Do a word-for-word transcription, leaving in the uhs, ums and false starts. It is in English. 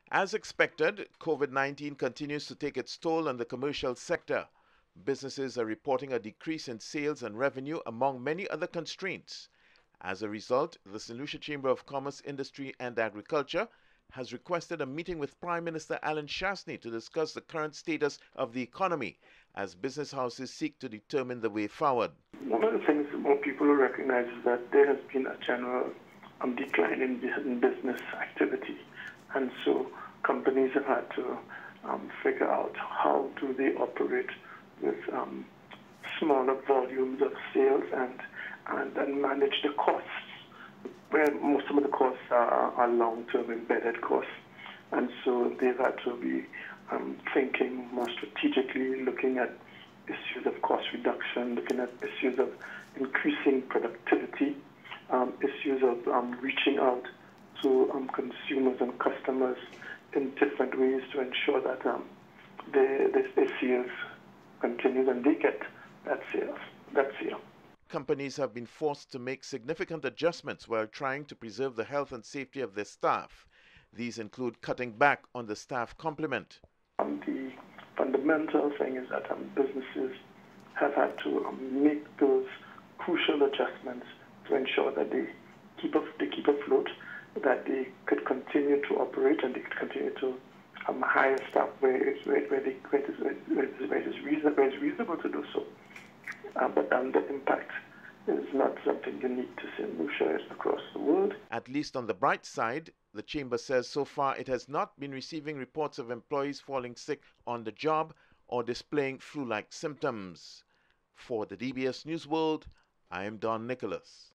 As expected, COVID nineteen continues to take its toll on the commercial sector. Businesses are reporting a decrease in sales and revenue among many other constraints. As a result, the Saint Lucia Chamber of Commerce, Industry and Agriculture has requested a meeting with Prime Minister Allen Chastanet to discuss the current status of the economy as business houses seek to determine the way forward. One of the things that more people recognize is that there has been a general um, decline in, in business activity. And so companies have had to um, figure out how do they operate with um, smaller volumes of sales and, and, and manage the costs, where most of the costs are, are long-term embedded costs. And so they've had to be um, thinking more strategically, looking at issues of cost reduction, looking at issues of increasing productivity, um, issues of um, reaching out to um, consumers and customers in different ways to ensure that um, their, their, their sales continues and they get that sales, that sale. Companies have been forced to make significant adjustments while trying to preserve the health and safety of their staff. These include cutting back on the staff complement. Um, the fundamental thing is that um, businesses have had to um, make those crucial adjustments to ensure that they keep af- they keep afloat, that they could continue to operate and they could continue to um, hire staff where it's, where, where, they, where, it is, where, it is, where, it is reasonable, where it's reasonable to do so. Uh, but um, the impact is not something unique to Saint Lucia, it's across the world. At least on the bright side, the Chamber says so far it has not been receiving reports of employees falling sick on the job or displaying flu-like symptoms. For the D B S News World, I am Don Nicholas.